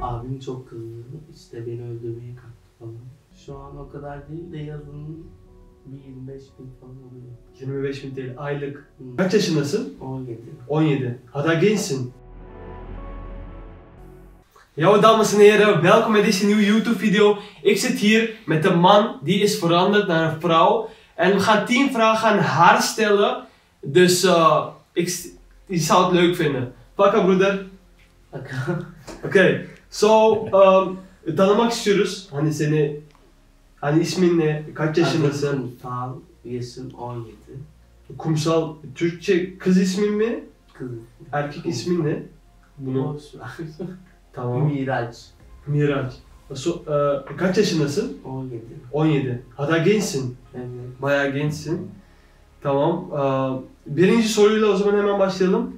Abim çok kızdı. İşte beni öldürmeye kalktı falan. Şu an o kadar değil de yazın bir 25 bin falan oluyor. 25 bin TL aylık. Kaç yaşındasın? 17. 17. Hatta gençsin. Yo, dames en heren, welkom bij deze nieuwe YouTube-video. Ik zit hier met een man die is veranderd naar een vrouw. En we gaan 10 vragen aan haar stellen. Dus die zou het leuk vinden. Paka broeder. Oké, tanımak istiyoruz. Hani seni, hani ismin ne, kaç yaşındasın? Kumsal, yaşım 17. Kumsal, Türkçe kız ismin mi? Kız. Erkek ismin ne? Bunu. Boş ver. Tamam. Miraç. Miraç. Kaç yaşındasın? 17. 17. Hatta gençsin. Evet. Bayağı gençsin. Tamam. Birinci soruyla o zaman hemen başlayalım.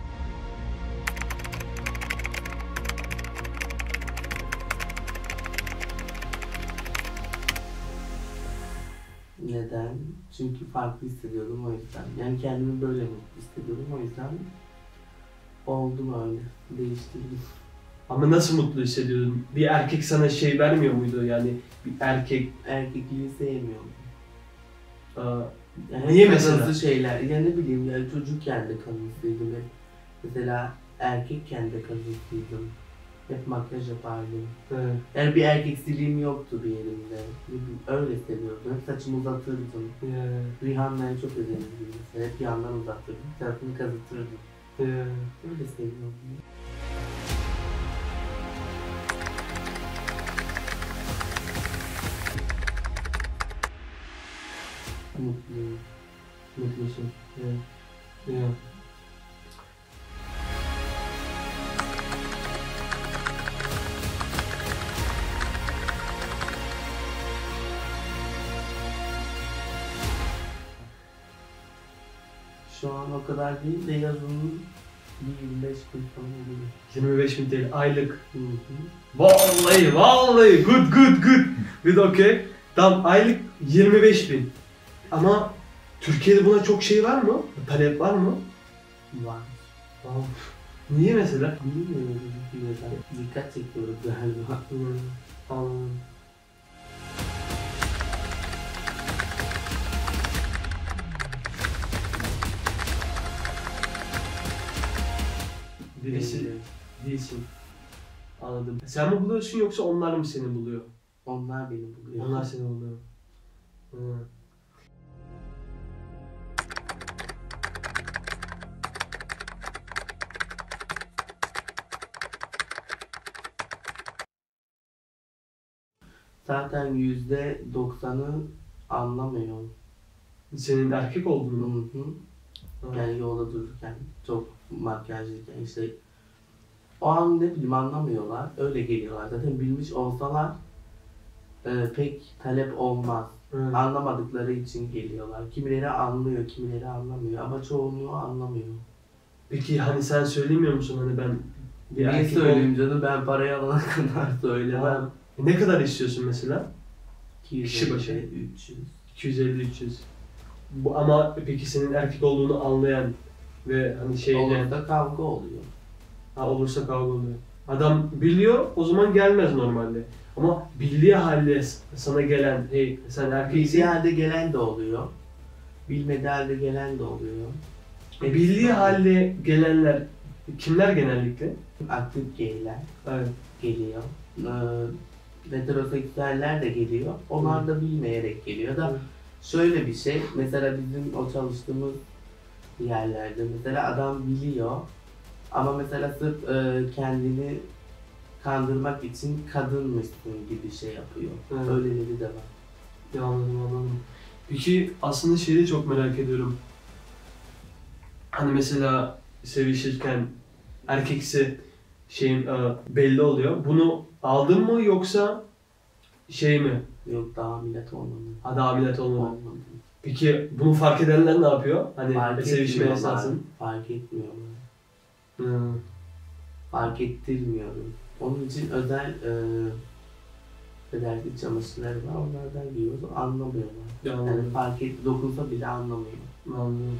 Neden? Çünkü farklı hissediyordum o yüzden. Yani kendimi böyle mutlu hissediyordum o yüzden oldum öyle. Değiştirdim. Ama nasıl mutlu hissediyordun? Bir erkek sana şey vermiyor muydu yani? Bir erkek... Erkekliği sevmiyorum. Yani niye mesela? kadınsı şeyler, ya ne bileyim yani çocukken de kadınsıydım hep. Mesela erkekken de kadınsıydım. Hep makyaj yapardım. Evet. Yani bir erkeksiliğim yoktu bir yerimde. Öyle seviyordum. Hep saçımı uzatırdım. Rihanna'ya çok özenirdim mesela. Hep yandan uzatırdım. Tarafını kazıtırdım. Öyle seviyordum. Mutluyum. Mutlusun. Evet. Yeah. Şu an o kadar değil de yazın bir 25 bin falan oluyor. 25 bin TL aylık. Hı hı. Vallahi good okay. Tamam, aylık 25 bin. Ama Türkiye'de buna çok şey var mı? Talep var mı? Var. Niye mesela? Bilmiyorum neden. Dikkat çekiyoruz galiba. Anladım. Birisi değilsin. Anladım. Sen mi buluyorsun yoksa onlar mı seni buluyor? Onlar beni buluyor. Onlar seni buluyor. Zaten %90'ı anlamıyor. Senin erkek olduğunu. Hı hı. Yani yolda dururken, çok makyajlıyken işte o an ne bileyim anlamıyorlar, öyle geliyorlar. Zaten bilmiş olsalar pek talep olmaz. Evet. Anlamadıkları için geliyorlar. Kimileri anlıyor, kimileri anlamıyor ama çoğunluğu anlamıyor. Peki hani sen söylemiyor musun hani ben bir Niye erkek söyleyeyim canım, ben parayı alana kadar söylemem. Ne kadar istiyorsun mesela? 250, Kişi başı. 300. 250-300. Bu ama peki senin erkek olduğunu anlayan ve hani şeyle... Olursa kavga oluyor. Olursa kavga oluyor. Adam biliyor, o zaman gelmez normalde. Ama bildiği halde sana gelen, hey sen erkeksin... Bildiği halde gelen de oluyor. Bilmediği halde gelen de oluyor. Bildiği halde gelenler kimler genellikle? Aktif gayler Evet. geliyor. Heteroseksüeller de geliyor. Onlar da bilmeyerek geliyor da şöyle bir şey. Mesela bizim o çalıştığımız yerlerde mesela adam biliyor ama mesela sırf kendini kandırmak için kadınmışsın gibi şey yapıyor. Evet. Öyleleri de var. Ya anladım. Peki aslında şeyi de çok merak ediyorum. Hani mesela sevişirken erkeksi şeyin belli oluyor. Bunu aldın mı yoksa şey mi? Yok, daha ameliyat olmadım. Daha ameliyat olmadı. Olmadım. Peki bunu fark edenler ne yapıyor? Hani Fark sevişme etmiyorlar. esnasında. Fark etmiyorlar. Hmm. Fark ettirmiyorum. Onun için özel federal çamaşırları var, onlardan giyiyoruz, anlamıyorlar. Yani fark et, dokunsa bile anlamıyor. Anladım.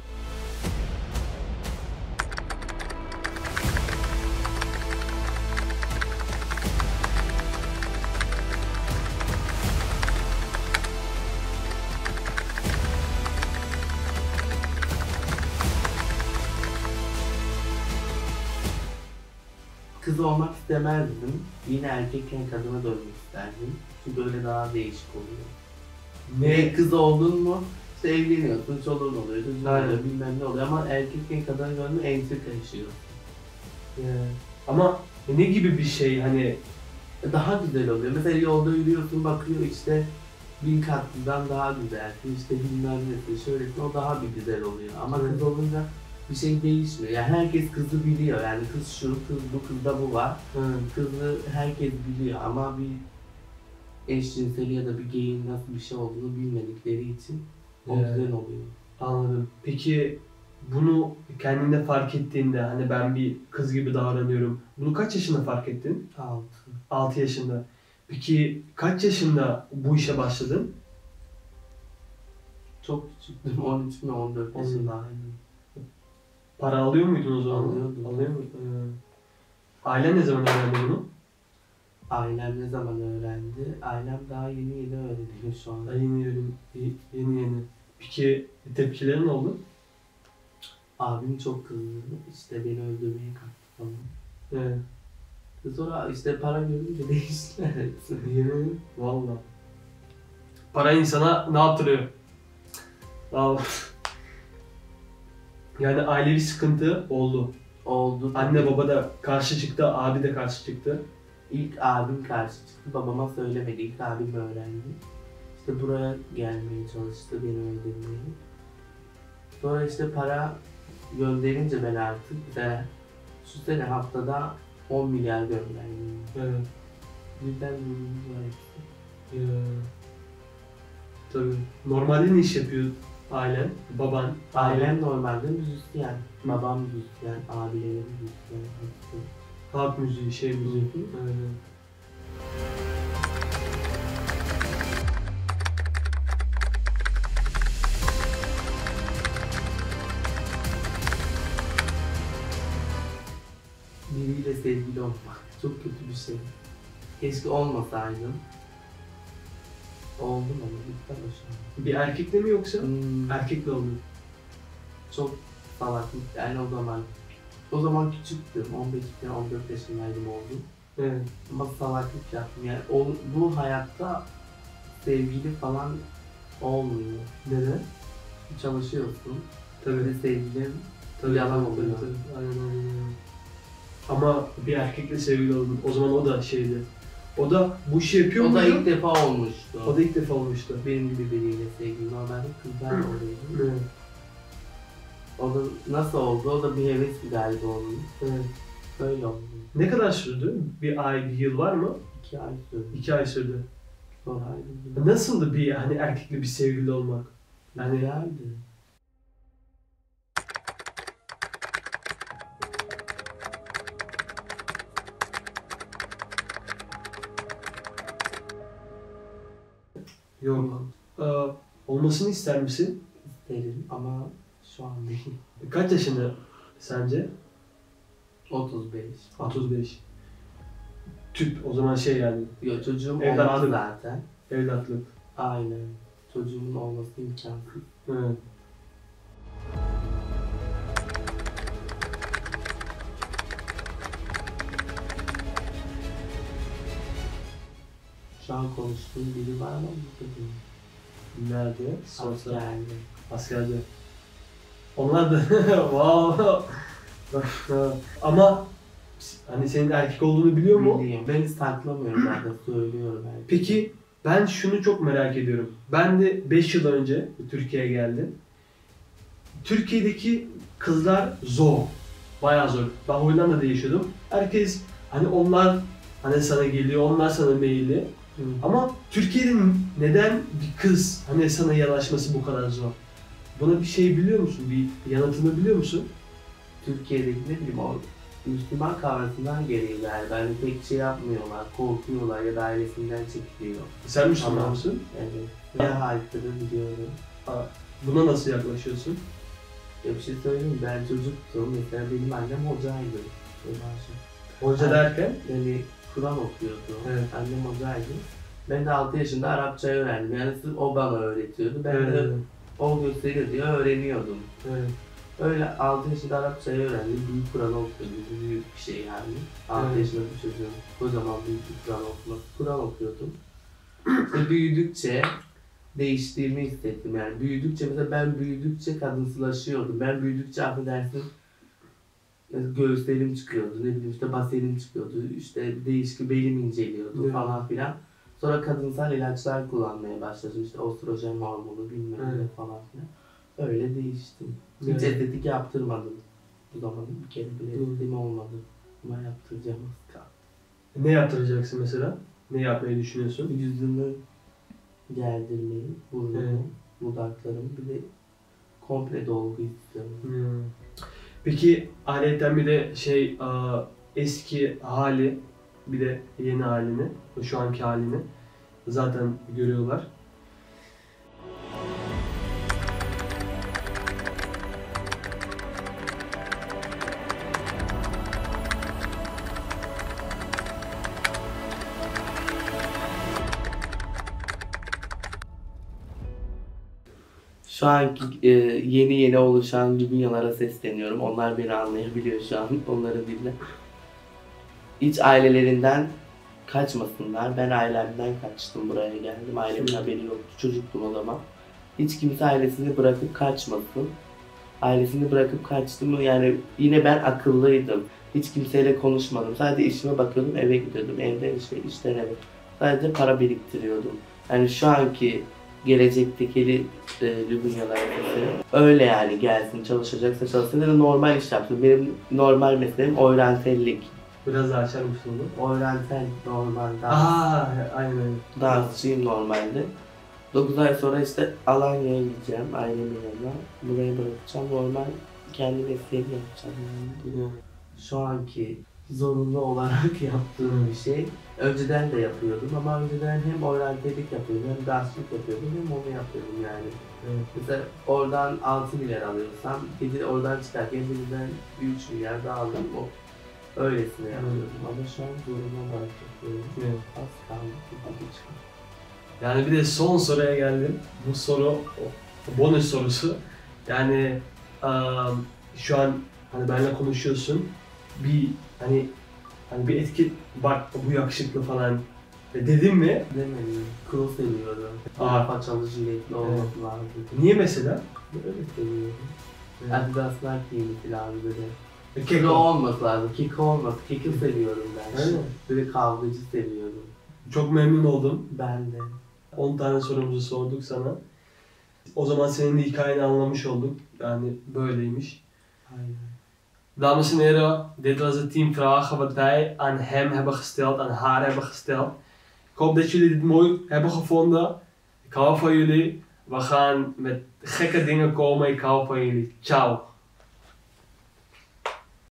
kız olmak istemezdim. Yine erkekken kadına dönmek isterdim. Çünkü böyle daha değişik oluyor. Ne kız oldun mu? İşte evleniyorsun, çoluğun oluyor, çocuğun Aynen. oluyor, bilmem ne oluyor ama erkekken kadına dönme entrika yaşıyor. Ama ne gibi bir şey hani Daha güzel oluyor. Mesela yolda yürüyorsun, bakıyor işte 1000 katlıdan daha güzelsin, işte bilmem nesin, şöylesin, o daha bir güzel oluyor. Ama Evet. kız olunca bir şey değişmiyor. Yani herkes kızı biliyor. Yani kız şu, kız bu, kızda bu var. Kızı herkes biliyor ama bir eşcinseli ya da bir geyin nasıl bir şey olduğunu bilmedikleri için o Evet. güzel oluyor. Anladım. Peki bunu kendinde fark ettiğinde hani ben bir kız gibi davranıyorum. Bunu kaç yaşında fark ettin? 6. 6 yaşında. Peki kaç yaşında bu işe başladın? Çok küçüktüm. 13 mi 14 yaşındaydım. Para alıyor muydun o zaman? Alıyordum. Alıyor muydun? Ailen ne zaman öğrendi bunu? Ailem ne zaman öğrendi? Ailem daha yeni yeni öğreniyor şu an. Yeni. Peki tepkilerin oldu? Abim çok kızdı. İşte beni öldürmeye kalktı falan. Evet. Sonra işte para görünce değiştiler. Yemin valla. Para insana ne yaptırıyor? Vallahi. Yani ailevi sıkıntı oldu. Oldu. Anne baba da karşı çıktı, abi de karşı çıktı. İlk abim karşı çıktı. Babama söylemedi. İlk abim öğrendi. İşte buraya gelmeye çalıştı beni öldürmeye. Sonra işte para gönderince ben artık de şu sene haftada 10 milyar gönderdim. Evet. Birden vuruldu hepsi. Tabii. Normalde ne iş yapıyor ailen, baban? Ailem normalde müzisyen. Babam müzisyen, abilerim müzisyen. Hepsi. Halk müziği, şey müziği. Hı hı. Evet. Biriyle sevgili olmak çok kötü bir şey. Keşke olmasaydım. Oldum ama lütfen hoşlanma. Bir erkekle mi yoksa? Hmm, Erkekle oldu. çok salaklık yani o zaman. O zaman küçüktüm, 15 14 yaşındaydım oldum. Evet. Ama salaklık yaptım yani bu hayatta sevgili falan olmuyor. Neden? Çalışıyorsun, Tabii. bir sevgilin Tabii, yalan tabii, oluyor. tabii. Aynen. Ama bir erkekle sevgili oldun. O zaman o da şeydi. O da bu işi yapıyor O da muydu? ilk defa olmuştu. O da ilk defa olmuştu. Benim gibi biriyle sevgili. Normalde kızlar oluyordu. Evet. O da nasıl oldu? O da bir heves galiba onun. Evet. Böyle oldu. Ne kadar sürdü? Bir ay, bir yıl var mı? 2 ay sürdü. 2 ay sürdü. Sonra ayrıldım. Nasıldı bir hani erkekle bir sevgili olmak? Yani Güzeldi. yok. Olmasını ister misin? İsterim ama şu an değil. Kaç yaşında sence? 35. 35. Tüp o zaman şey yani Yok çocuğum Evlatlık. olmaz zaten. evlatlık. Aynen. Çocuğumun olması imkansız. Evet. Şu an konuştuğum biri var ama burada değil. Nerede? Sosyal. Askerli. Askerde. Onlar da wow. Ama hani senin erkek olduğunu biliyor mu? Biliyorum. Ben hiç saklamıyorum zaten söylüyorum herkese. Peki ben şunu çok merak ediyorum. Ben de 5 yıl önce Türkiye'ye geldim. Türkiye'deki kızlar zor. Bayağı zor. Ben Hollanda'da yaşıyordum. Herkes hani onlar hani sana geliyor, onlar sana meyilli. Hı. Ama Türkiye'de neden bir kız hani sana yanaşması bu kadar zor? Buna bir şey biliyor musun? Bir yanıtını biliyor musun? Türkiye'deki ne bileyim o Müslüman kavrasından geliyor galiba. Yani pek şey yapmıyorlar, korkuyorlar ya da ailesinden çekiliyor. Sen Müslüman Tamam. mısın? Evet. Ya haykırı biliyorum. Buna nasıl yaklaşıyorsun? Ya bir şey söyleyeyim mi? Ben çocuktum. Mesela benim annem hocaydı. Hoca Ay. derken? Yani Kur'an okuyordu. Evet. Annem hocaydı. Ben de 6 yaşında Arapça öğrendim. Yani sırf o bana öğretiyordu. Ben de Evet. o gösterir diye öğreniyordum. Evet. Öyle 6 yaşında Arapçayı öğrendim. Büyük Kur'an okuyordum. Bu büyük bir şey yani. 6 Evet. yaşında bir çocuğun kocaman büyük bir Kur'an okuması. Kur'an okuyordum. İşte büyüdükçe değiştiğimi hissettim. Yani büyüdükçe mesela ben büyüdükçe kadınsılaşıyordum. Ben büyüdükçe affedersin göğüslerim çıkıyordu. Ne bileyim işte basenim çıkıyordu. İşte değişik belim inceliyordu Evet. falan filan. Sonra kadınsal ilaçlar kullanmaya başladım. İşte östrojen hormonu bilmem ne Evet. falan filan. Öyle değiştim. Hiç Evet. estetik yaptırmadım. Bu zamanda bir kere bile Hı. estetiğim olmadı. Ama yaptıracağım az kaldı. Ne yaptıracaksın mesela? Ne yapmayı düşünüyorsun? Yüzümü gerdirmeyi, burnumu, Evet. dudaklarımı bir de komple dolgu istiyorum. Hmm. Peki ayrıca bir de eski hali bir de yeni halini, şu anki halini zaten görüyorlar. Şu anki yeni oluşan Libyalara sesleniyorum. Onlar beni anlayabiliyor şu an. Onların dille. Hiç ailelerinden kaçmasınlar. Ben ailemden kaçtım, buraya geldim. Ailemin haberi yoktu. Çocuktum o zaman. Hiç kimse ailesini bırakıp kaçmasın. Ailesini bırakıp kaçtım. Yani yine ben akıllıydım. Hiç kimseyle konuşmadım. Sadece işime bakıyordum, eve gidiyordum. Evden işe, işten eve. Sadece para biriktiriyordum. Yani şu anki gelecekteki Lübnyalar öyle yani gelsin, çalışacaksa çalışsın ya da normal iş yapsın. Benim normal mesleğim oryantellik. Biraz daha açar mısın onu? Oryantal normal Aynen. dansçıyım normalde. 9 ay sonra işte Alanya'ya gideceğim ailemin yanına. Burayı bırakacağım. Normal kendi mesleğimi yapacağım yani. Şu anki zorunlu olarak yaptığım bir şey. Önceden de yapıyordum ama önceden hem oryantelik yapıyordum hem dansçılık yapıyordum hem onu yapıyordum yani. Evet. Mesela oradan 6 milyar alıyorsam gidip oradan çıkarken birinden 3 milyar daha alıyorum. O öylesine yapıyordum ama şu an zorunlu olarak yapıyorum. Evet. Az kaldı. Bir çıkar. Yani bir de son soruya geldim. Bu soru bonus sorusu. Yani şu an hani benimle konuşuyorsun. Bir hani bir etki bak bu yakışıklı falan dedim mi? Demedim. Kıl seviyorum. Aa. Paçalı jiletli olması lazım. Niye mesela? Öyle seviyorum. Evet. Adidas Nike falan böyle. Keko. Kilo olması lazım. Kiko olmaz. Kiko seviyorum ben. Aynen. Böyle kavgacı seviyorum. Çok memnun oldum. Ben de. 10 tane sorumuzu sorduk sana. O zaman senin de hikayeni anlamış olduk. Yani böyleymiş. Aynen. Dames en heren, dit was de 10 vragen wat wij aan hem hebben gesteld, aan haar hebben gesteld. Ik hoop dat jullie dit mooi hebben gevonden. Ik hou van jullie. We gaan met gekke dingen komen. Ik hou van jullie. Ciao.